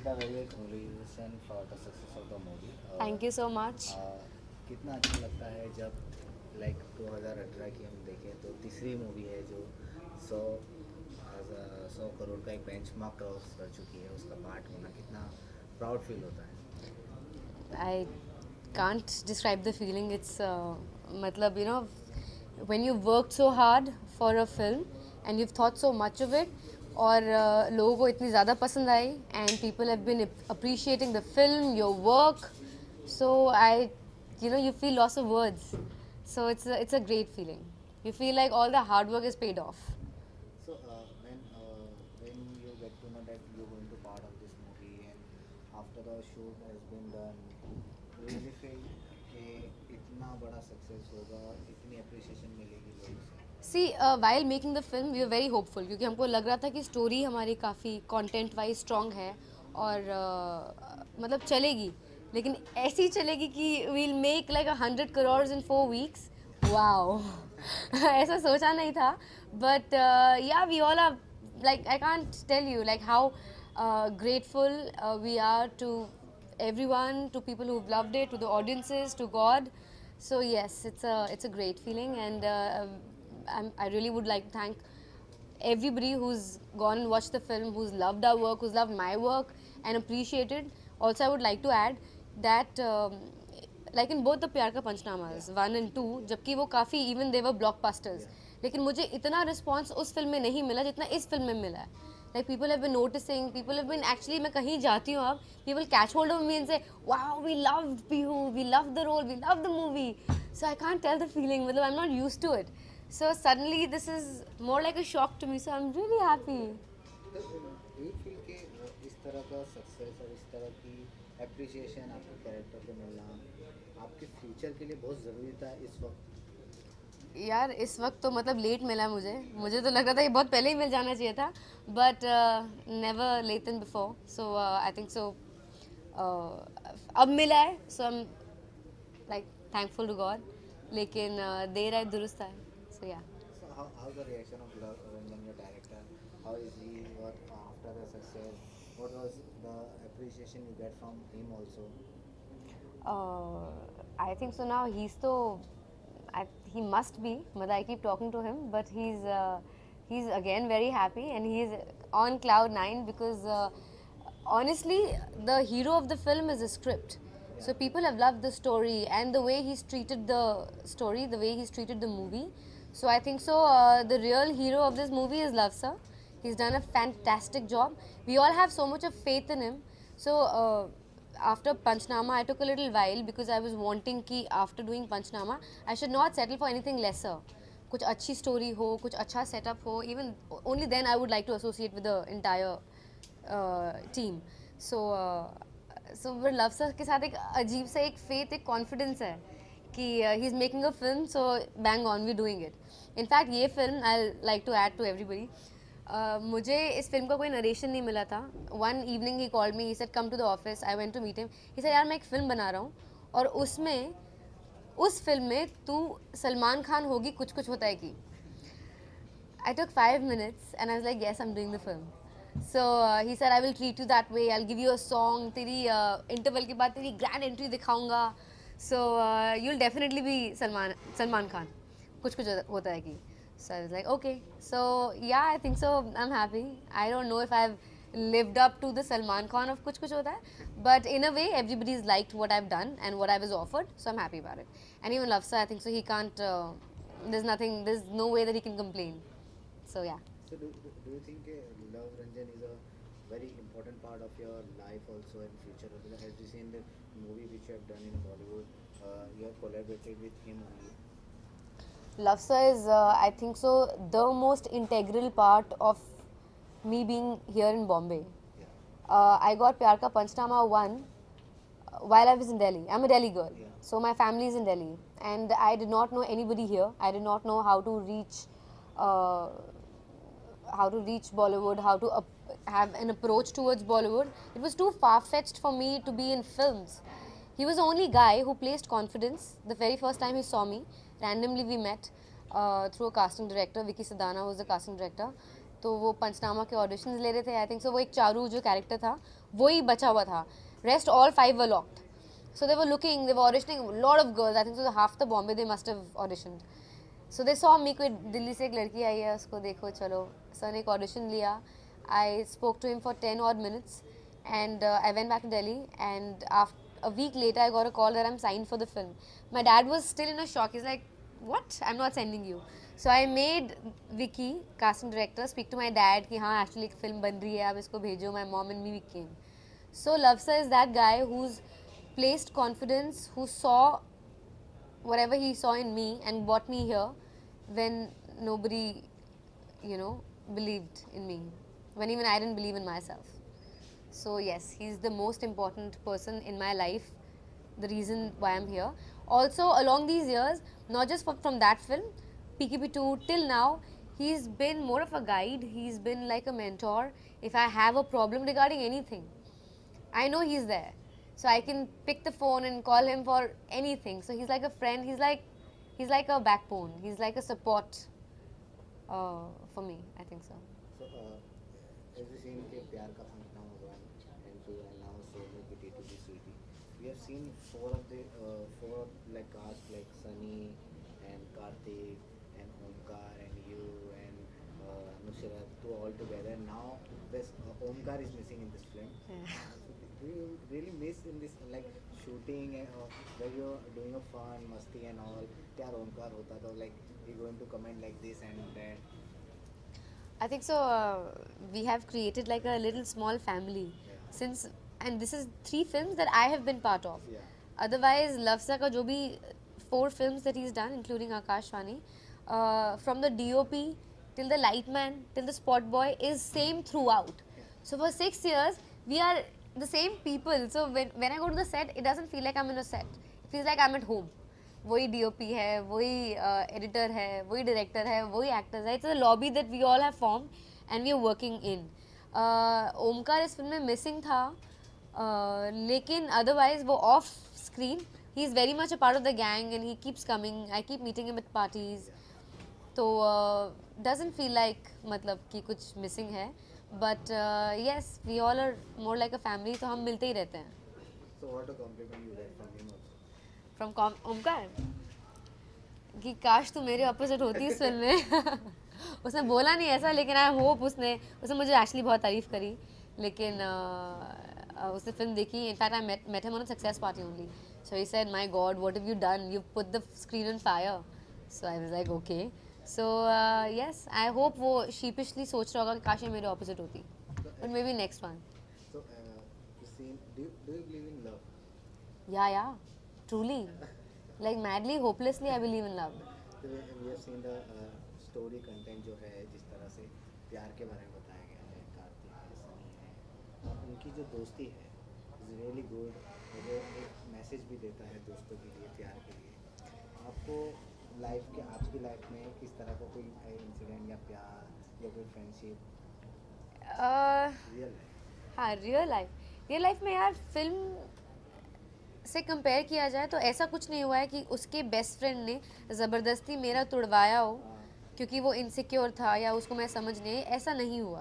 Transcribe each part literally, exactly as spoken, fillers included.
Nikita, very very congratulations for the success of the movie. Uh, Thank you so much. uh, कितना अच्छा लगता है जब like दो हज़ार अठारह की हम देखें तो तीसरी मूवी है जो सौ सौ करोड़ का एक बेंचमार्क क्रॉस कर चुकी है, उसका पार्ट होना कितना प्राउड फील होता है. I can't describe the feeling. It's uh, matlab, you know, when you've worked so hard for a film and you've thought so much of it, और uh, लोगों को इतनी ज़्यादा पसंद आई and people have been appreciating the film, your work, so I, you know, you feel loss of words. So it's a, it's a great feeling. You feel like all the hard work is paid off. So uh, when uh, when you get to know that you're going to part of this movie and after the shoot has been done, do you really feel कि इतना बड़ा success होगा, इतनी appreciation मिलेगी लोगों से? See, uh, while making the film, we were very hopeful क्योंकि हमको लग रहा था कि स्टोरी हमारी काफ़ी कंटेंट वाइज स्ट्रॉन्ग है और uh, मतलब चलेगी, लेकिन ऐसी चलेगी कि we'll make like a hundred crores in four weeks. Wow, ऐसा सोचा नहीं था. But uh, yeah, we all are like I can't tell you like how uh, grateful uh, we are to everyone, to people who've loved it, to the audiences, to God. So yes, it's a it's a great feeling, and uh, I'm, I really would like to thank everybody who's gone and watched the film, who's loved our work, who's loved my work and appreciated. Also, I would like to add that um, like in both the प्यार का पंचनामास one and two, जबकि वो काफ़ी even they were blockbusters, लेकिन मुझे इतना response उस film में नहीं मिला जितना इस फिल्म में मिला है. Like people have been noticing, people have been actually मैं कहीं जाती हूँ अब, people catch hold of me and say, wow, we loved Pihu, we loved the role, we loved the movie. So I can't tell the feeling, मतलब I'm not used to it. So suddenly this is more like a shock to me, so I'm really happy. तो do you feel कि वो इस तरह का success और इस तरह की अप्रिसिएशन आपके कैरेक्टर को मिलना आपके फ्यूचर के लिए बहुत ज़रूरी था इस वक्त? यार इस वक्त तो मतलब लेट मिला मुझे मुझे तो लग रहा था कि बहुत पहले ही मिल जाना चाहिए था, but never late then before. So I think so अब मिला है, so I am like thankful to God, लेकिन uh, देर है दुरुस्त है. सो या So how how's the reaction of Love Ranjan, your director? How is he? What after the success? What was the appreciation you get from him also? uh, I think so now he's so I, he must be, but I keep talking to him, but he's uh, he's again very happy and he's on cloud nine because uh, honestly the hero of the film is the script. So people have loved the story and the way he's treated the story, the way he's treated the movie. So I think so uh, the real hero of this movie is Love Sir. He's done a fantastic job. We all have so much of faith in him. So uh, after Panchnama, I took a little while because I was wanting कि after doing Panchnama, I should not settle for anything lesser. कुछ अच्छी story हो, कुछ अच्छा setup हो, even only then I would like to associate with the entire uh, team. So uh, so वो Love Sir के साथ एक अजीब सा एक faith, एक confidence है कि uh, he's making a film, so bang on, we're doing it. In fact, ये film I'll like to add to everybody. Uh, मुझे इस फिल्म का कोई नरेशन नहीं मिला था. One evening he called me, he said come to the office. I went to meet him. He said यार मैं एक फिल्म बना रहा हूँ और उसमें उस फिल्म में तू सलमान खान होगी, कुछ कुछ होता है कि. I took five minutes and I was like yes I am doing the film. So he said I will treat you that way, I will give you a song, तेरी इंटरवल uh, के बाद तेरी grand entry दिखाऊंगा, so you will definitely be Salman Salman Khan, कुछ कुछ होता है कि. So I was like, okay. So yeah, I think so. I'm happy. I don't know if I've lived up to the Salman Khan of Kuch Kuch Hota Hai, but in a way, everybody's liked what I've done and what I was offered, so I'm happy about it. And even Love Sir, I think so. He can't. Uh, there's nothing. There's no way that he can complain. So yeah. So do, do, do you think uh, Love Ranjan is a very important part of your life also in future? As you see in the movie which you have done in Bollywood, uh, you have collaborated with him only. Love Sir is, uh, I think so, the most integral part of me being here in Bombay. Yeah. Uh, I got Pyar Ka Panchnama one uh, while I was in Delhi. I'm a Delhi girl, Yeah. so my family is in Delhi, and I did not know anybody here. I did not know how to reach, uh, how to reach Bollywood, how to up have an approach towards Bollywood. It was too far-fetched for me to be in films. He was the only guy who placed confidence. The very first time he saw me, randomly we met uh, through a casting director. Vicky Sadana was the casting director. तो वो पंचनामा के auditions ले रहे थे. आई think सो वो एक चारू जो character था वो ही बचा हुआ था. Rest all five were locked. So they were looking, they were auditioning a lot of girls. I think so half the Bombay they must have auditioned. So they saw me, कोई दिल्ली से एक लड़की आई है, उसको देखो चलो. सर ने एक ऑडिशन लिया. I spoke to him for ten odd minutes and uh, I went back to Delhi, and after a week later I got a call that I'm signed for the film. My dad was still in a shock. He's like, what? I'm not sending you. So I made Vicky, casting director, speak to my dad कि हाँ actually एक film बन रही है, आप इसको भेजो. My mom and me we came. So Lavsa is that guy who's placed confidence, who saw whatever he saw in me and brought me here when nobody, you know, believed in me, when even I didn't believe in myself. So yes, he's the most important person in my life, the reason why I'm here. Also along these years, not just for, from that film, P K P two till now, he's been more of a guide, he's been like a mentor. If I have a problem regarding anything, I know he's there. So I can pick the phone and call him for anything. So he's like a friend. He's like, he's like a backbone. He's like a support uh, for me. I think so. So, uh, as we seen के प्यार का पंचनामा हुआ and to announce so movie T two B Sweetie, we have seen four of the uh, four like cast like Sunny and Karthik and Omkar and you and uh, Nusrat two all together. Now this uh, Omkar is missing in this film. Yeah. Do you really miss in this like shooting and uh, where you're doing a fun masti and all? क्या Omkar होता था like we going to comment like this and that. I think so. Uh, we have created like a little small family Yeah. since, and this is three films that I have been part of. Yeah. Otherwise, Lavsa ka jo bhi four films that he's done, including Akashvani, uh, from the D O P till the lightman till the spot boy, is same throughout. So for six years, we are the same people. So when when I go to the set, it doesn't feel like I'm in a set. It feels like I'm at home. वही D O P है, वही editor है, वही director है, वही actors है. It's a lobby that we all have form and we are working in. Omkar इस film में मिसिंग था, uh, लेकिन अदरवाइज वो off screen he is very much a part of the gang and he keeps coming. I keep meeting him at parties. तो doesn't feel like मतलब कि कुछ missing है. But yes, we all are more like a family, तो हम मिलते ही रहते हैं. So what a compliment you get from him also. From Omkar कि काश तू मेरे अपोजिट होती इस फिल्म में. उसने बोला नहीं ऐसा, लेकिन आई होप उसने उसने मुझे एक्चुअली बहुत तारीफ करी. लेकिन uh, उसने फिल्म देखी. In fact I met met him on a success party only. So he said my God what have you done, you put the screen on fire. So I was like okay. So yes, I hope वो sheepishly सोच रहा होगा कि काश ये मेरे opposite होती. But maybe next one. So uh, you seen do you, do you believe in love? या या truly, like madly, hopelessly, I believe in love. So we we have seen the uh, story content जो है जिस तरह से प्यार के बारे में बताया गया है. कार्तिक है, सनी है और उनकी जो दोस्ती है इज रियली गुड. और वो एक मैसेज भी देता है दोस्तों के लिए, प्यार के लिए. आपको लाइफ के आपकी लाइफ में किस तरह का कोई इंसिडेंट या प्यार या कोई फ्रेंडशिप Uh, रियल है? हाँ, रियल लाइफ रियल लाइफ में यार फिल्म से कंपेयर किया जाए तो ऐसा कुछ नहीं हुआ है कि उसके बेस्ट फ्रेंड ने ज़बरदस्ती मेरा तुड़वाया हो क्योंकि वो इनसिक्योर था या उसको मैं समझ नहीं. ऐसा नहीं हुआ.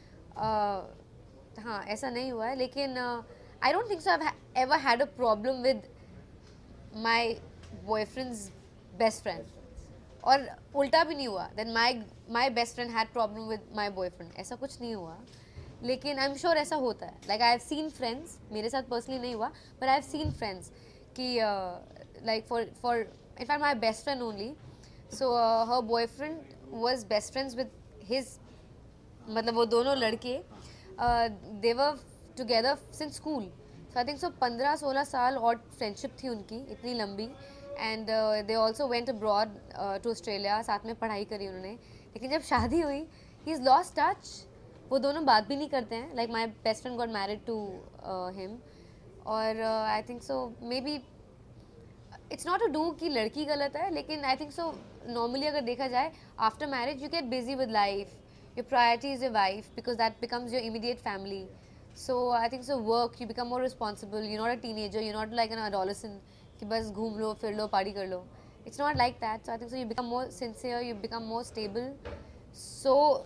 uh, हाँ, ऐसा नहीं हुआ है. लेकिन I don't think so I have ever had a problem with my boyfriend's best friend. और उल्टा भी नहीं हुआ that my my best friend had problem with my boyfriend. ऐसा कुछ नहीं हुआ. लेकिन आई एम श्योर ऐसा होता है. Like I have seen friends, मेरे साथ पर्सनली नहीं हुआ, but I have seen friends कि like for for in fact my best friend only. So her boyfriend was best friends with his, मतलब वो दोनों लड़के they were together since school. So I think so पंद्रह सोलह साल और फ्रेंडशिप थी उनकी इतनी लंबी. And they also went abroad to Australia. साथ में पढ़ाई करी उन्होंने. लेकिन जब शादी हुई ही इज़ लॉस्ट टच. वो दोनों बात भी नहीं करते हैं. Like my best friend got married to him. और I think so maybe it's not to do कि लड़की गलत है, लेकिन आई थिंक सो नॉर्मली अगर देखा जाए after marriage you get busy with life. Your priority is your wife because that becomes your immediate family. So I think so work, you become more responsible. You not a teenager, you not like an adolescent कि बस घूम लो फिर लो party कर लो. It's not like that. So I think so you become more sincere, you become more stable. So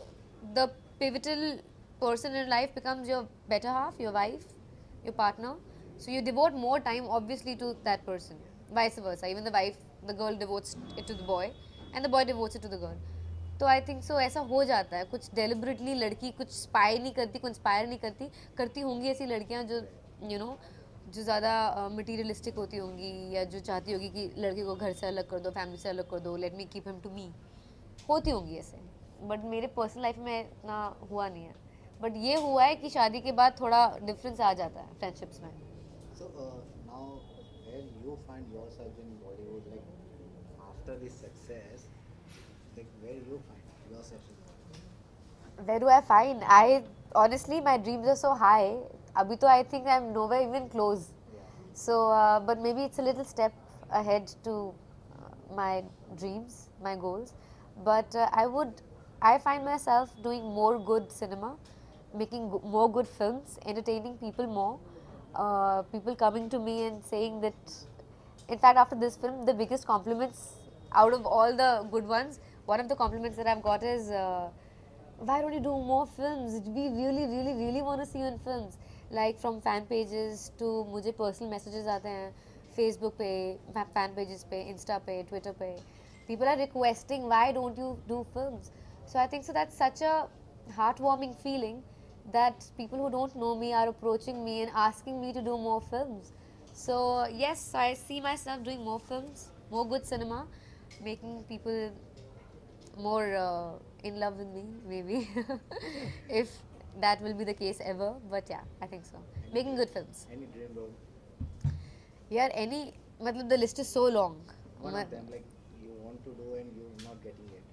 the pivotal person in life becomes your better half, your wife, your partner. So you devote more time obviously to that person. Vice versa. Even the wife, the girl devotes it to the boy and the boy devotes it to the girl. तो आई think सो ऐसा हो जाता है कुछ deliberately लड़की कुछ spy नहीं करती कुछ इंस्पायर नहीं करती करती होंगी ऐसी लड़कियां जो यू you नो know, जो ज़्यादा मटीरियलिस्टिक होती होंगी या जो चाहती होगी कि लड़के को घर से अलग कर दो फैमिली से अलग कर दो let me keep him to me होती होंगी ऐसे बट मेरे पर्सनल लाइफ में इतना हुआ नहीं है बट ये हुआ है कि शादी के बाद थोड़ा डिफरेंस आ जाता है फ्रेंडशिप्स में So uh, now, where you find yourself in Bollywood, like after this success, like where you find yourself in Bollywood? Where do I find? I honestly, my dreams are so high. Abhi to I think I'm nowhere even close. Yeah. So, uh, but maybe it's a little step ahead to uh, my dreams, my goals. But uh, I would, I find myself doing more good cinema, making go- more good films, entertaining people more. Uh, people coming to me and saying that, in fact, after this film, the biggest compliments out of all the good ones, one of the compliments that I've got is, uh, why don't you do more films? We really, really, really want to see you in films. Like from fan pages to मुझे personal messages आते हैं Facebook पे, fan pages पे, Insta पे, Twitter पे. People are requesting, why don't you do films? So I think so that's such a heartwarming feeling that people who don't know me are approaching me and asking me to do more films. So yes, I see myself doing more films, more good cinema, making people more uh, in love with me, maybe, if that will be the case ever. But yeah, I think so. Any Making dream- good films. Any dream role? Yeah, any, matlab the list is so long. One Ma- of them, like you want to do and you're not getting it.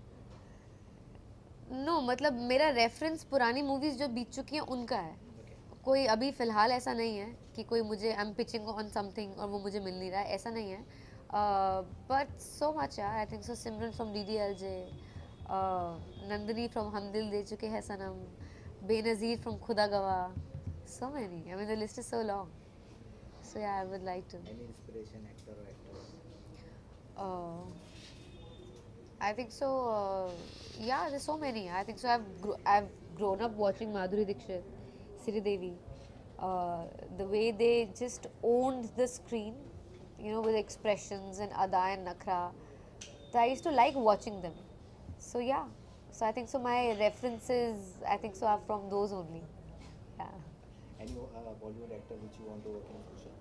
No मतलब मेरा reference पुरानी movies जो बीत चुकी हैं उनका है Okay. कोई अभी फिलहाल ऐसा नहीं है कि कोई मुझे I am pitching on something और वो मुझे मिल नहीं रहा है ऐसा नहीं है but so much I think so Simran from D D L J Nandini from Hum Dil दे चुके हैं सनम Benazir from Khuda Gawah so many I mean the list is so long so yeah I would like to Any inspiration, actor or actress? I think so. Uh, yeah, there's so many. I think so. I've gr- I've grown up watching Madhuri Dixit, Sri Devi. Uh, the way they just owned the screen, you know, with expressions and ada and nakra. So I used to like watching them. So yeah. So I think so. My references, I think so, are from those only. Yeah. Any uh, Bollywood actor which you want to work in future?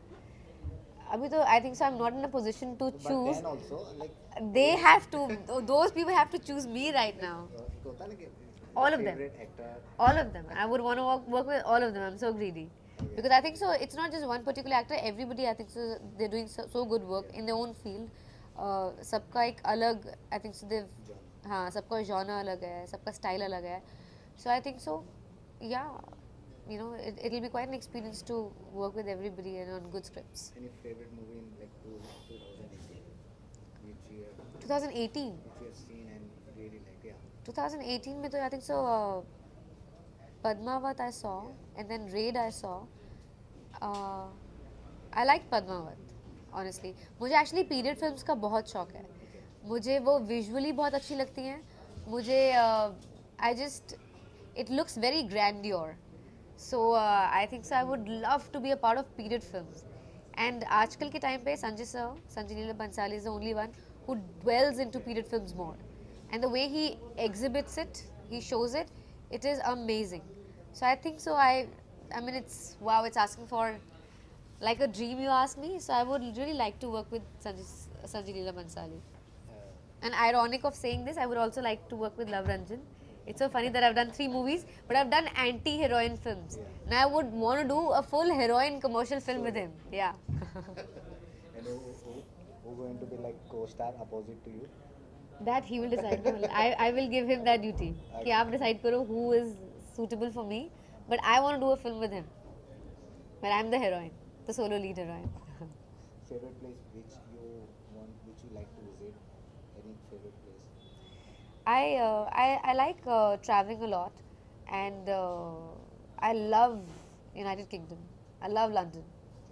Abhi to, I think so. I'm not in a position to But choose. then also, like They have to. Those people have to choose me right now. uh, एक होता है ना कि All of them. favorite actor. All of them. I would want to work, work with all of them. I'm so greedy. Because I think so, it's not just one particular actor. Everybody, I think so, they're doing so, so good work in their own field. Uh, सबका एक अलग, I think so, they've, Genre. हाँ, सबका genre अलग है, सबका style अलग है. So I think so, yeah, you know, it, it'll be quite an experience to work with everybody and on good scripts. Any favorite movie in like two, twenty eighteen which you have twenty eighteen. which you have seen and really like? Yeah. twenty eighteen में तो I think so, uh, Padmavat I saw and then Raid I saw. Uh, I like Padmavat, honestly. मुझे actually period films का बहुत शौक है. मुझे वो visually बहुत अच्छी लगती हैं. मुझे uh, I just it looks very grandeur. So uh, I think so I would love to be a part of period films. And आजकल के टाइम पे Sanjay sir, Sanjay Leela Bhansali is the only one who dwells into period films more. And the way he exhibits it, he shows it, it is amazing. So I think so I, I mean it's, wow, it's asking for like a dream you ask me. So I would really like to work with Sanjay, Sanjay Leela Bhansali. Uh, And ironic of saying this, I would also like to work with Love Ranjan. It's so funny that I've done three movies, but I've done anti-heroine films. Yeah. And I would want to do a full heroine commercial film with him. Yeah. and who, who, who going to be like co-star opposite to you? That he will decide. I, I will give him that duty. कि आप decide करो who is suitable for me. But I want to do a film with him. Where I'm the heroine, the solo lead heroine. Favorite place which you want, which you like to visit? Any favorite place? I, uh, I, I like uh, traveling a lot, and uh, I love United Kingdom. I love London.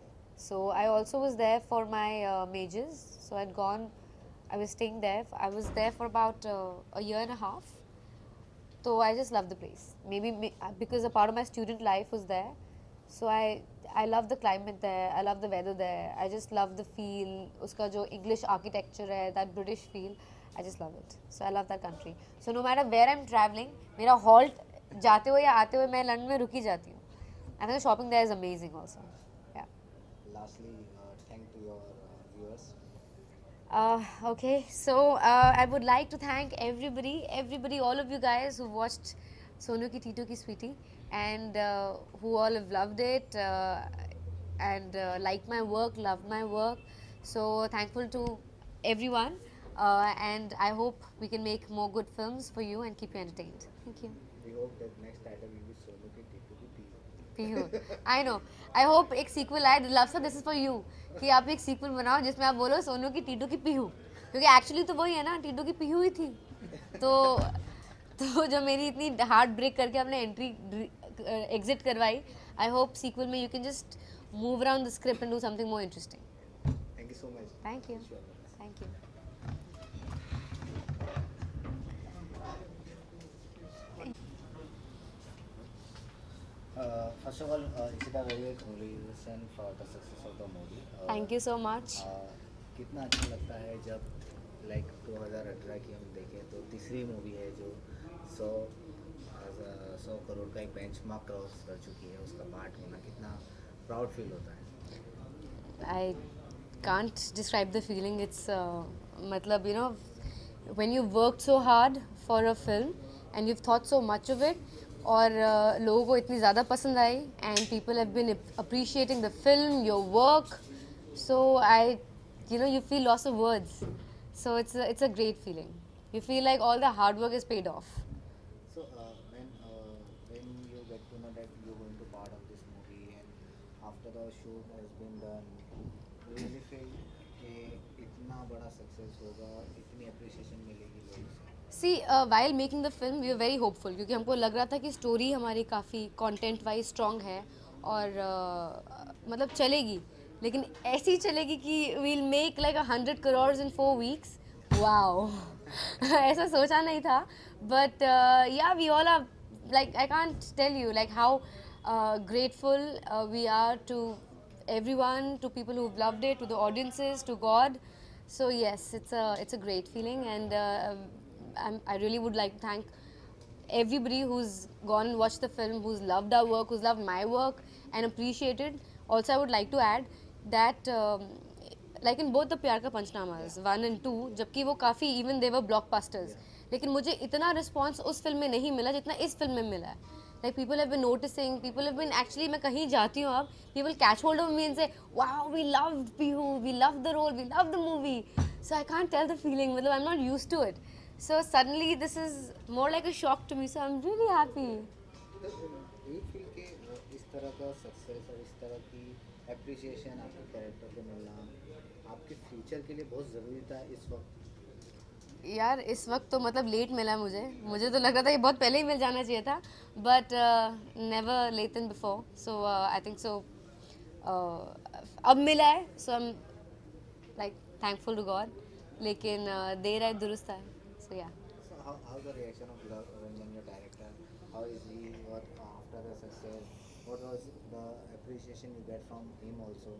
So I also was there for my uh, majors. So I'd gone, I was staying there. I was there for about uh, a year and a half. So I just love the place. Maybe may- uh, because a part of my student life was there. So I I love the climate there. I love the weather there. I just love the feel. Uska jo English architecture hai, that British feel. I just love it. So I love that country. So no matter where I'm traveling, मेरा halt जाते हुए या आते हुए मैं London में रुकी जाती हूँ. And the shopping there is amazing also. Yeah. Lastly, uh, thank to your uh, viewers. Uh, okay, so uh, I would like to thank everybody, everybody, all of you guys who watched Sonu Ki Tito Ki Sweetie and uh, who all have loved it uh, and uh, liked my work, loved my work. So thankful to everyone uh, and I hope we can make more good films for you and keep you entertained. Thank you. We hope that next title will be Sonu Ki Tito Ki Pi. Pihu I know I hope एक sequel आए love sir this is for you कि आप एक sequel बनाओ जिसमें आप बोलो सोनू की टीटू की पीहू क्योंकि एक्चुअली तो वही है ना टीटू की पीहू ही थी तो तो जो मेरी इतनी हार्ट ब्रेक करके आपने एंट्री एग्जिट करवाई आई होप सीक्वल में you can just move around the script and do something more interesting Thank you so much. Thank you Wish you all the best. Thank you Uh, first of all, uh, Ishita, very congratulations for the success of the movie. Uh, thank you so much uh, कितना अच्छा लगता है जब like दो हज़ार अठारह की हम देखें तो तीसरी मूवी है जो सौ सौ करोड़ का एक बेंचमार्क क्रॉस कर चुकी है, उसका पार्ट होना कितना प्राउड फील होता है. I can't describe the feeling. It's uh, matlab, you know, when you worked so hard for a film and you've thought so much of it और uh, लोगों को इतनी ज़्यादा पसंद आई and people have been appreciating the film, your work. So I, you know, you feel loss of words. So it's a, it's a great feeling. You feel like all the hard work is paid off. So uh, when uh, when you get to know that you're going to part of this movie and after the shoot has been done, you really feel कि इतना बड़ा success होगा, इतनी appreciation मिलेगी लोगों से. See while making the film we are very hopeful क्योंकि हमको लग रहा था कि स्टोरी हमारी काफ़ी कंटेंट वाइज स्ट्रॉन्ग है और uh, मतलब चलेगी लेकिन ऐसी चलेगी कि we'll make like a hundred crore in four weeks wow ऐसा सोचा नहीं था but yeah we all are like I can't tell you like how grateful we are to everyone, to people who've loved it, to the audiences, to God. So yes, it's a it's a great feeling, and uh, I'm, I really would like to thank everybody who's gone and watched the film, who's loved our work, who's loved my work and appreciated. Also, I would like to add that um, like in both the प्यार का पंचनामास one and two, जबकि वो काफ़ी even they were blockbusters, लेकिन मुझे इतना response उस film में नहीं मिला जितना इस फिल्म में मिला है. Like people have been noticing, people have been actually मैं कहीं जाती हूँ अब people catch hold of me and say wow we loved Pihu, we loved the role, we loved the movie. So I can't tell the feeling, मतलब I'm not used to it. So suddenly this is more like a shock to me, so I'm really happy. Do you feel कि इस तरह का success और इस तरह की appreciation आपके कैरेक्टर को मिलना आपके फ्यूचर के लिए बहुत ज़रूरी था इस वक्त? यार इस वक्त तो मतलब लेट मिला मुझे मुझे तो लग रहा था कि बहुत पहले ही मिल जाना चाहिए था but never late then before so I think so अब मिला है so I am like thankful to God लेकिन uh, देर है दुरुस्त है सो या So how how the reaction of Gulab Ranjan, your director? How is he? What after the success? What was the appreciation you get from him also?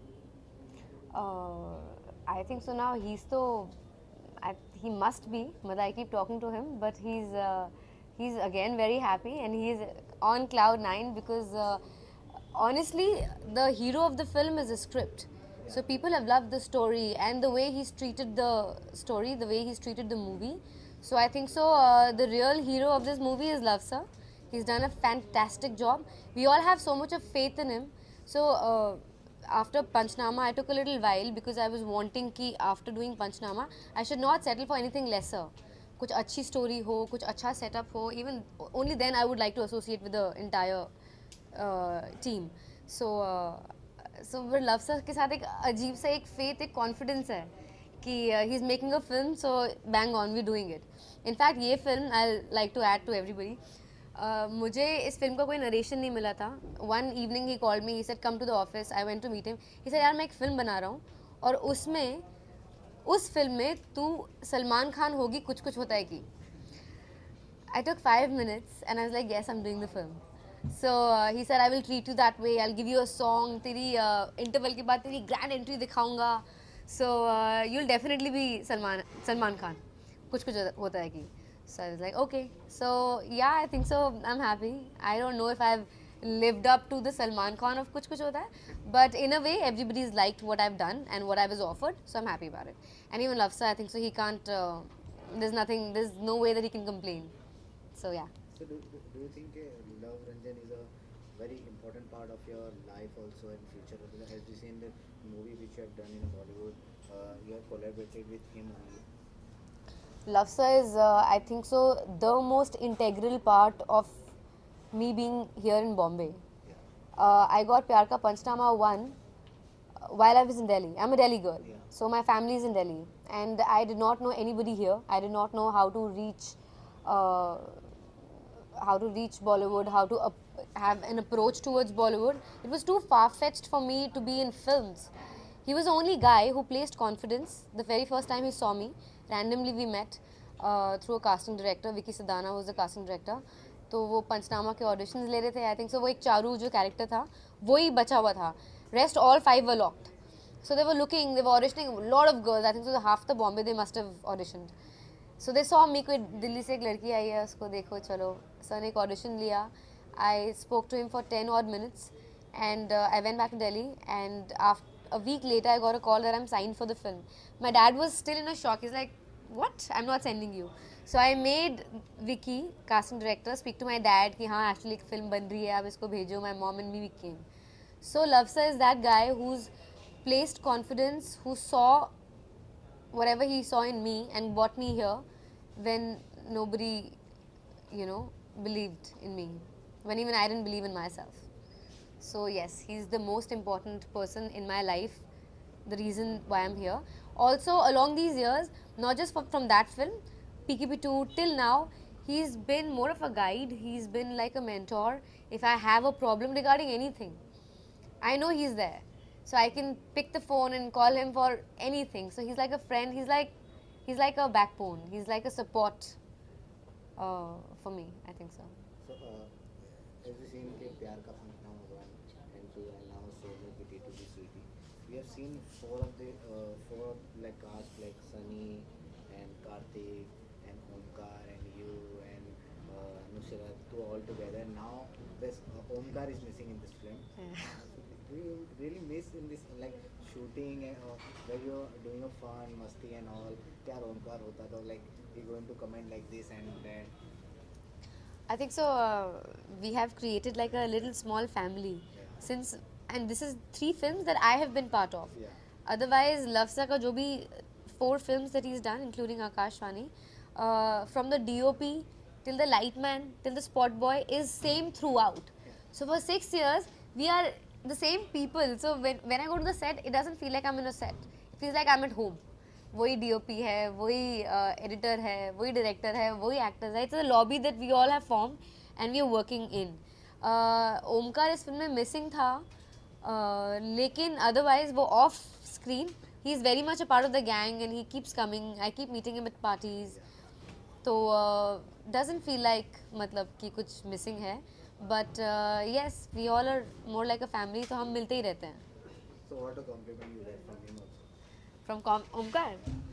I think so now he is तो I, he must be, but I keep talking to him. But he's uh, he's again very happy, and he's on cloud nine because uh, honestly, the hero of the film is the script. So people have loved the story and the way he's treated the story, the way he's treated the movie. So I think so. Uh, the real hero of this movie is Love Sir. He's done a fantastic job. We all have so much of faith in him. So. Uh, After Panchnama, I took a little while because I was wanting कि after doing Panchnama, I should not settle for anything lesser. कुछ अच्छी story हो, कुछ अच्छा setup हो, even only then I would like to associate with the entire uh, team. So, uh, so with Love Sir के साथ एक अजीब सा एक faith, एक confidence है कि uh, he's making a film, so bang on, we're doing it. In fact, ये film I'll like to add to everybody. Uh, मुझे इस फिल्म का कोई नरेशन नहीं मिला था. One evening he called me, he said come to the office. I went to meet him. He said यार मैं एक फिल्म बना रहा हूँ और उसमें उस फिल्म में तू सलमान खान होगी कुछ कुछ होता है कि I took five minutes and I was like, yes, I'm doing the film. So uh, he said, I will treat you that way. I'll give you a song. तेरी uh, interval के बाद तेरी grand entry दिखाऊंगा. So uh, you'll definitely be Salman Salman Khan. कुछ कुछ होता है कि. So I was like, okay. So yeah, I think so. I'm happy. I don't know if I've lived up to the Salman Khan of कुछ कुछ होता है. But in a way, everybody's liked what I've done and what I was offered. So I'm happy about it. And even Lafsa, I think so. He can't. Uh, there's nothing. There's no way that he can complain. So yeah. So do, do, do you think uh, Love Ranjan is a very important part of your life also in future? As you see in the movie which you have done in Bollywood, uh, you have collaborated with him only. Lafsa is, uh, I think so, the most integral part of me being here in Bombay. Yeah. Uh, I got Pyar Ka Panchnama one uh, while I was in Delhi. I'm a Delhi girl, Yeah. so my family is in Delhi, and I did not know anybody here. I did not know how to reach, uh, how to reach Bollywood, how to up have an approach towards Bollywood. It was too far-fetched for me to be in films. He was the only guy who placed confidence. The very first time he saw me, randomly we met uh, through a casting director. Vicky Sadana was the casting director. तो वो पंचनामा के auditions ले रहे थे. आई think सो वो एक चारू जो character था वो ही बचा हुआ था. Rest all five were locked. So they were looking, they were auditioning lot of girls. I think so half the Bombay they must have auditioned. So they saw me. कोई दिल्ली से एक लड़की आई है, उसको देखो चलो. सर ने एक ऑडिशन लिया. I spoke to him for ten odd minutes and uh, I went back to Delhi, and after a week later I got a call that I'm signed for the film. My dad was still in a shock. He's like, what? I'm not sending you. So I made Vicky, casting director, speak to my dad कि हाँ actually एक film बन रही है, आप इसको भेजो. My mom and me came. So Lafsa is that guy who's placed confidence, who saw whatever he saw in me and brought me here when nobody, you know, believed in me, when even I didn't believe in myself. So yes, he's the most important person in my life, the reason why I'm here. Also, along these years, not just from, from that film, P K P two till now, he's been more of a guide. He's been like a mentor. If I have a problem regarding anything, I know he's there. So I can pick the phone and call him for anything. So he's like a friend. He's like, he's like a backbone. He's like a support uh, for me. I think so. So uh, as you seen के प्यार का पंचनामा one and two and now Sonu की T two की Sweetie, we have seen four of the uh, four like cast like Sunny and Karthik and Omkar and you and uh, Nusrat two all together. Now this uh, Omkar is missing in this film. Yeah. Do you really miss in this like shooting and uh, where you're doing a fun masti and all? क्या Omkar होता था like he going to comment like this and that? I think so. Uh, we have created like a little small family Yeah. since, and this is three films that I have been part of. Yeah. Otherwise, Lafsa ka jo bhi four films that he's done, including Akashvani, uh, from the D O P till the lightman till the spot boy, is same throughout. Yeah. So for six years, we are the same people. So when when I go to the set, it doesn't feel like I'm in a set. It feels like I'm at home. वही D O P है, वही editor है, वही director है, वही actors है. It's a lobby that we all have form and we are working in. Omkar इस film में मिसिंग था, uh, लेकिन अदरवाइज वो off screen he is very much a part of the gang and he keeps coming. I keep meeting him at parties. तो doesn't feel like मतलब कि कुछ missing है. But yes, we all are more like a family. तो हम मिलते ही रहते हैं. So what a compliment you get from him also. From Omkar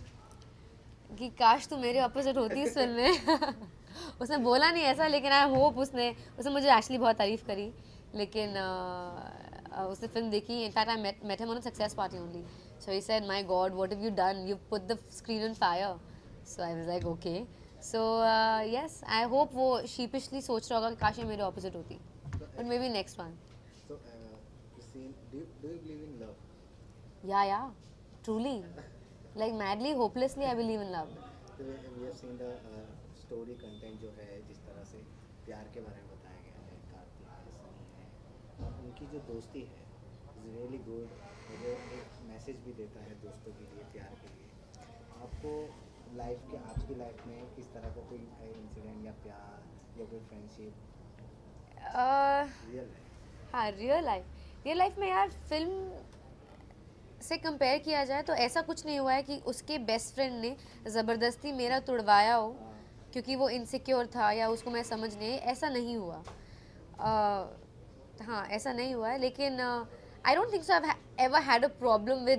कि काश तू मेरे अपोजिट होती इस फिल्म में. उसने बोला नहीं ऐसा, लेकिन आई होप उसने उसने मुझे एक्चुअली बहुत तारीफ करी. लेकिन uh, uh, उसने फिल्म देखी. In fact I met met him on a success party only. So he said my God what have you done, you put the screen on fire. So I was like okay. So yes, I hope वो sheepishly सोच रहा होगा कि काश ये मेरे opposite होती. But maybe next one. So uh, you see, do you, do you believe in love? या या truly, like madly, hopelessly, I believe in love. So we we have seen the uh, story content जो है जिस तरह से प्यार के बारे में बताया गया है. कार्तिक है, सनी है, और उनकी जो दोस्ती है इज रियली गुड. वो एक मैसेज भी देता है दोस्तों के लिए, प्यार के लिए. आपको लाइफ के आपकी लाइफ में किस तरह का कोई इंसिडेंट या प्यार या कोई फ्रेंडशिप Uh, रियल है? हाँ, रियल लाइफ रियल लाइफ में यार फिल्म से कंपेयर किया जाए तो ऐसा कुछ नहीं हुआ है कि उसके बेस्ट फ्रेंड ने ज़बरदस्ती मेरा तुड़वाया हो क्योंकि वो इनसिक्योर था या उसको मैं समझ नहीं, ऐसा नहीं हुआ. uh, हाँ, ऐसा नहीं हुआ है. लेकिन I don't think so I have ever had a problem with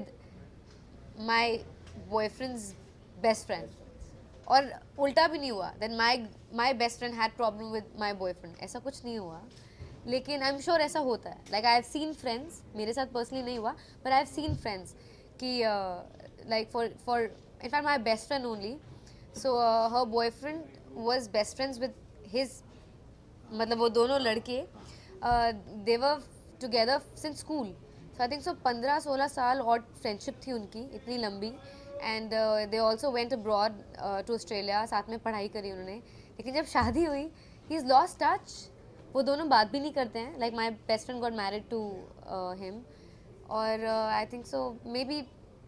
my boyfriend's best friend, और उल्टा भी नहीं हुआ. Then my my best friend had problem with my boyfriend, ऐसा कुछ नहीं हुआ. लेकिन आई एम श्योर ऐसा होता है. Like I have seen friends, मेरे साथ पर्सनली नहीं हुआ, but I have seen friends कि like for for in fact my best friend only, so her boyfriend was best friends with his, मतलब वो दोनों लड़के they were together since school. So I think so पंद्रह सोलह साल और friendship थी उनकी इतनी लंबी. And they also went abroad to Australia, साथ में पढ़ाई करी उन्होंने. लेकिन जब शादी हुई, ही इज़ लॉस्ट टच. वो दोनों बात भी नहीं करते हैं. Like my best friend got married to him. और I think so maybe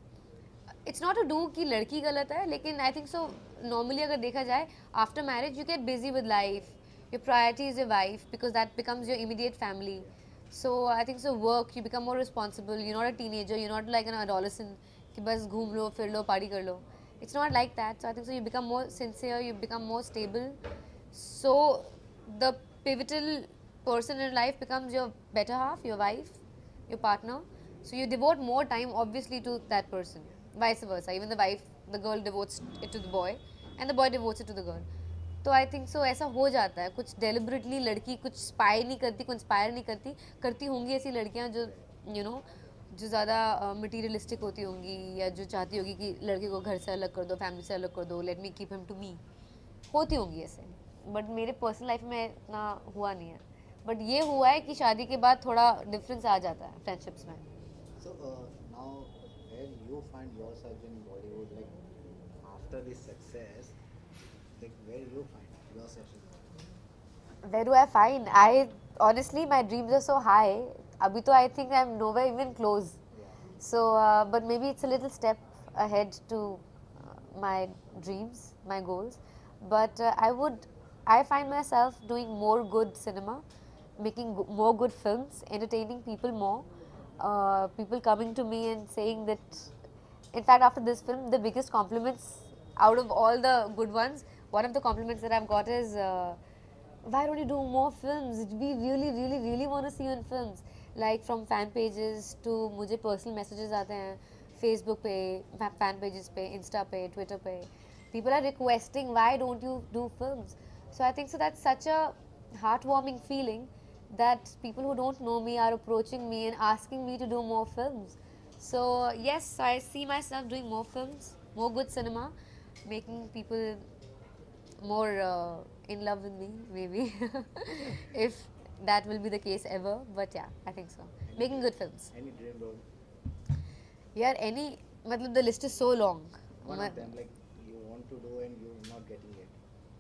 it's not a do कि लड़की गलत है, लेकिन आई थिंक सो नॉर्मली अगर देखा जाए, after marriage you get busy with life. Your priority is your wife because that becomes your immediate family. So I think so work, you become more responsible. You're not a teenager, you're not like an adolescent कि बस घूम लो, फिर लो, party कर लो. It's not like that. So I think so you become more sincere, you become more stable. So the pivotal person in life becomes your better half, your wife, your partner. So you devote more time obviously to that person. Vice versa. Even the wife, the girl devotes it to the boy and the boy devotes it to the girl. तो आई think सो ऐसा हो जाता है. कुछ deliberately लड़की कुछ spy नहीं करती, कुछ इंस्पायर नहीं करती. करती होंगी ऐसी लड़कियां जो यू you नो know, जो ज़्यादा मटीरियलिस्टिक होती होंगी, या जो चाहती होगी कि लड़के को घर से अलग कर दो, फैमिली से अलग कर दो, let me keep him to me. होती होंगी ऐसे. बट मेरे पर्सनल लाइफ में इतना हुआ नहीं है. बट ये हुआ है कि शादी के बाद थोड़ा डिफरेंस आ जाता है फ्रेंडशिप्स में. So uh, now, where you find yourself in Bollywood, like after this success, like where you find yourself in Bollywood? Where do I find? I honestly, my dreams are so high. Abhi to I think I'm nowhere even close. Yeah. So, uh, but maybe it's a little step ahead to uh, my dreams, my goals. But uh, I would, I find myself doing more good cinema, making go- more good films, entertaining people more. Uh, people coming to me and saying that, in fact, after this film, the biggest compliments out of all the good ones, one of the compliments that I've got is, uh, why don't you do more films? We really, really, really want to see you in films. Like from fan pages to मुझे personal messages आते हैं Facebook पे, fan pages पे, Insta पे, Twitter पे. People are requesting, why don't you do films? So I think so that's such a heartwarming feeling that people who don't know me are approaching me and asking me to do more films. So yes, I see myself doing more films, more good cinema, making people more uh, in love with me, maybe. If that will be the case ever. But yeah, I think so. Making good films. Any dream role? Yeah, any, matlab the list is so long. One Ma- of them, like you want to do and you're not getting it.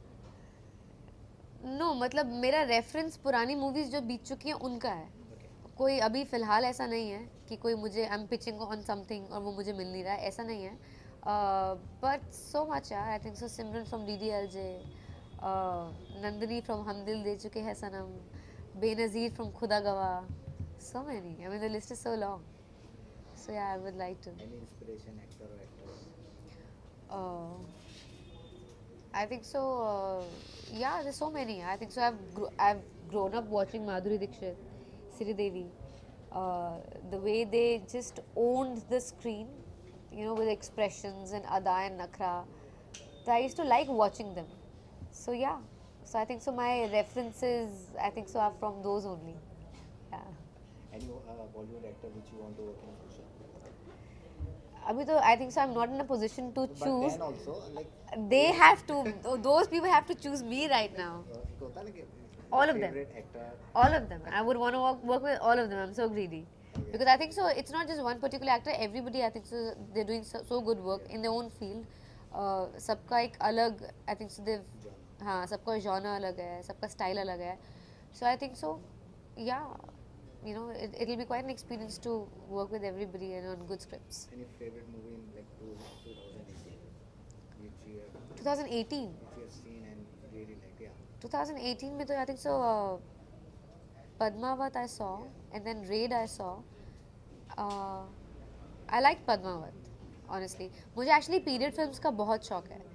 No, मतलब मेरा reference पुरानी movies जो बीत चुकी हैं उनका है. Okay. कोई अभी फिलहाल ऐसा नहीं है कि कोई मुझे I am pitching on something और वो मुझे मिल नहीं रहा है, ऐसा नहीं है. बट सो मच यार. I think so Simran from D D L J, Nandini from Hum Dil दे चुके हैं सनम, बेनज़ीर फ्रॉम खुदा गवा. So many. I mean the list is so long. So yeah, I would like to. Any inspiration, actor or actress? Uh, I think so. Uh, yeah, there's so many. I think so. I've gr- I've grown up watching Madhuri Dixit, Sri Devi. Uh, the way they just owned the screen, you know, with expressions and ada and nakra. So I used to like watching them. So yeah. So I think so. My references, I think so, are from those only. Yeah. Any uh, Bollywood actor which you want to work in future? अभी तो I think so. I'm not in a position to But choose. then also, like They have to. Those people have to choose me right now. uh, एक होता है ना कि All of them. favorite actor. All of them. I would want to work, work with all of them. I'm so greedy. Because I think so. It's not just one particular actor. Everybody, I think so. They're doing so, so good work in their own field. Uh, सबका एक अलग, I think so. They've Genre. हाँ, सबका genre अलग है, सबका style अलग है. So I think so. Yeah. You know, it, it'll be quite an experience to work with everybody and on good scripts. Any favorite movie in like two, twenty eighteen which you have twenty eighteen. which you have seen and really like? Yeah. twenty eighteen में तो I think so. Uh, Padmavat I saw, and then Raid I saw. Uh, I liked Padmavat, honestly. मुझे actually period films का बहुत शौक है.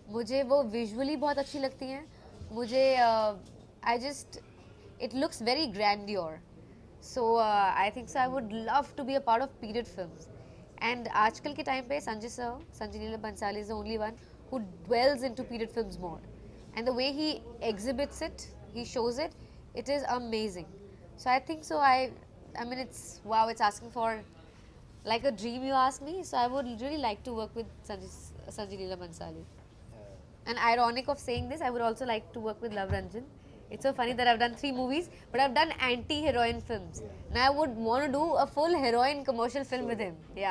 मुझे वो visually बहुत अच्छी लगती हैं. मुझे I just it looks very grandeur. So uh, I think so I would love to be a part of period films. And आजकल के टाइम पे Sanjay sir, Sanjay Leela Bhansali is the only one who dwells into period films more. And the way he exhibits it, he shows it, it is amazing. So I think so I, I mean it's, wow, it's asking for like a dream you ask me. So I would really like to work with Sanjay, Sanjay Leela Bhansali. And ironic of saying this, I would also like to work with Love Ranjan. It's so funny that I've done three movies, but I've done anti-heroine films. Yeah. Now I would want to do a full heroine commercial film So, with him. Yeah.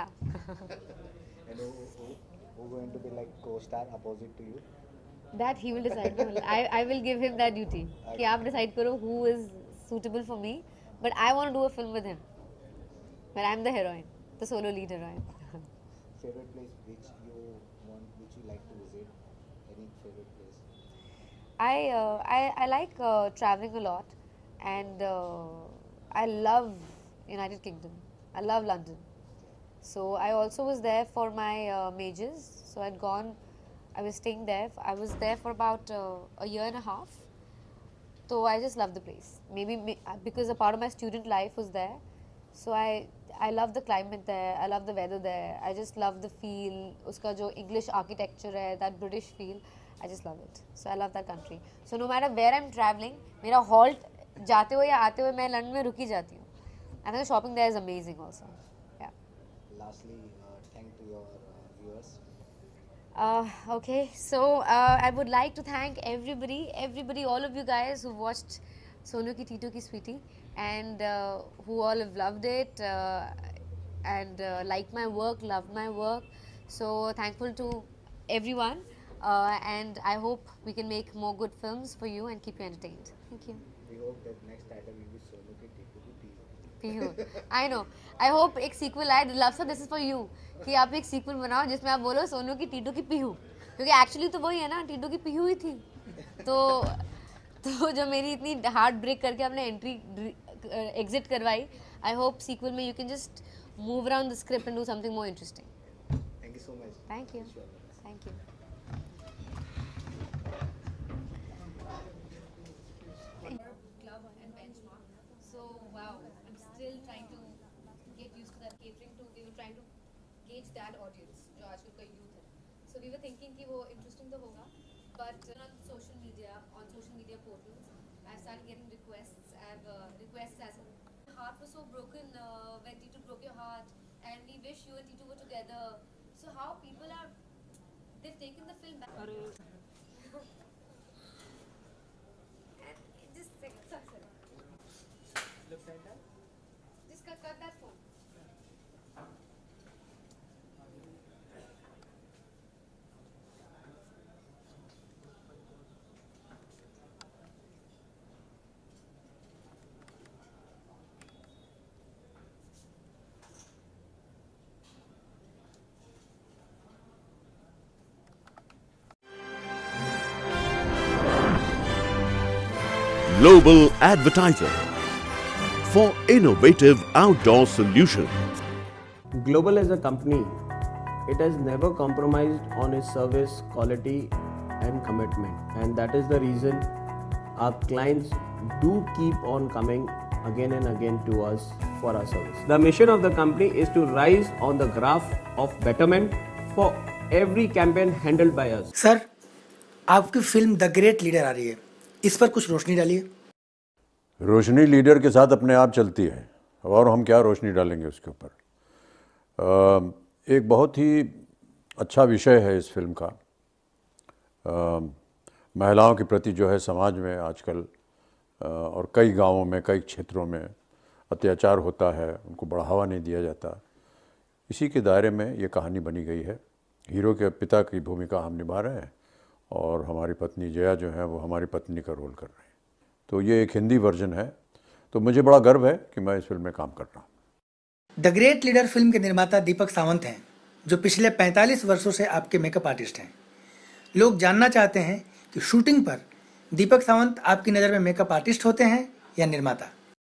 And who, who, who going to be like co-star opposite to you? That he will decide. I, I will give him that duty. Okay. कि आप decide करो who is suitable for me. But I want to do a film with him. But I'm the heroine, the solo lead heroine. Favorite place which you want, which you like to visit? Any favorite place? I, uh, I, I like uh, traveling a lot, and uh, I love United Kingdom. I love London. So I also was there for my uh, majors. So I'd gone, I was staying there. I was there for about uh, a year and a half. So I just love the place. Maybe may, because a part of my student life was there. So I I love the climate there. I love the weather there. I just love the feel. Uska jo English architecture hai, that British feel. I just love it. So I love that country. So no matter where I'm traveling, मेरा halt जाते हुए या आते हुए मैं London में रुकी जाती हूँ. I think the shopping there is amazing also. Yeah. Lastly, uh, thank to your uh, viewers. Uh, okay, so uh, I would like to thank everybody, everybody, all of you guys who watched Sonu Ki Tito Ki Sweetie, and uh, who all have loved it uh, and uh, liked my work, loved my work. So thankful to everyone, uh, and I hope we can make more good films for you and keep you entertained. Thank you. We hope that next title will be Sonu Ki Tito Ki Pihu. Pihu. I know. I hope एक sequel आए. Love sir, this is for you. कि आप एक sequel बनाओ जिसमें आप बोलो सोनू की टीटू की पीहू. क्योंकि actually तो वही है ना, टीटू की पीहू ही थी. तो तो जो मेरी इतनी हार्ट ब्रेक करके आपने एंट्री एग्जिट करवाई, I hope sequel में you can just move around the script and do something more interesting. Thank you so much. Thank you. Wish you all the best. Thank you. Club and benchmark. So wow, I'm still trying to get used to that catering to. We were trying to gauge that audience जो आजकल का youth है. So we were thinking कि वो interesting तो होगा, but on social media, on social media portals, I started getting requests. I have uh, requests as well. My heart was so broken uh, when Titu broke your heart, and we wish you and Titu were together. So how people are, they've taken the film back. And it just sucks. Looks like that. Just cut, cut that phone. Global Advertiser for innovative outdoor solutions. Global as a company, it has never compromised on its service quality and commitment, and that is the reason our clients do keep on coming again and again to us for our service. The mission of the company is to rise on the graph of betterment for every campaign handled by us. Sir, आपकी film the great leader आ रही है, इस पर कुछ रोशनी डालिए. रोशनी leader के साथ अपने आप चलती है, और हम क्या रोशनी डालेंगे उसके ऊपर. एक बहुत ही अच्छा विषय है इस फिल्म का. आ, महिलाओं के प्रति जो है समाज में आजकल आ, और कई गांवों में, कई क्षेत्रों में अत्याचार होता है, उनको बढ़ावा नहीं दिया जाता. इसी के दायरे में ये कहानी बनी गई है. हीरो के पिता की भूमिका हम निभा रहे हैं, और हमारी पत्नी जया जो है वो हमारी पत्नी का रोल कर रहे हैं. तो ये एक हिंदी वर्जन है, तो मुझे बड़ा गर्व है कि मैं इस फिल्म में काम कर रहा हूँ. द ग्रेट लीडर फिल्म के निर्माता दीपक सावंत हैं, जो पिछले पैंतालीस वर्षों से आपके मेकअप आर्टिस्ट हैं. लोग जानना चाहते हैं कि शूटिंग पर दीपक सावंत आपकी नज़र में मेकअप आर्टिस्ट होते हैं या निर्माता.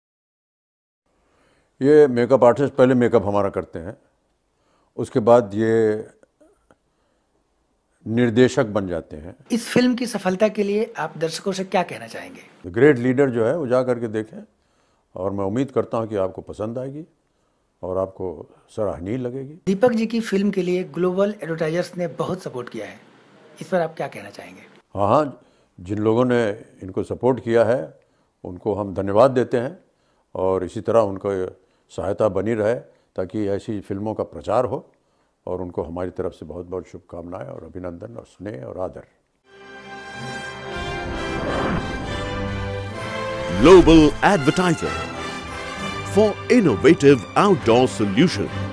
ये मेकअप आर्टिस्ट पहले मेकअप हमारा करते हैं, उसके बाद ये निर्देशक बन जाते हैं। इस फिल्म की सफलता के लिए आप दर्शकों से क्या कहना चाहेंगे? ग्रेट लीडर जो है वो जा करके देखें और मैं उम्मीद करता हूं कि आपको पसंद आएगी और आपको सराहनीय लगेगी। दीपक जी की फिल्म के लिए ग्लोबल एडवर्टाइजर्स ने बहुत सपोर्ट किया है, इस पर आप क्या कहना चाहेंगे? हाँ हाँ, जिन लोगों ने इनको सपोर्ट किया है उनको हम धन्यवाद देते हैं और इसी तरह उनको सहायता बनी रहे ताकि ऐसी फिल्मों का प्रचार हो और उनको हमारी तरफ से बहुत बहुत शुभकामनाएं और अभिनंदन और स्नेह और आदर। Global Advertiser for innovative outdoor solutions.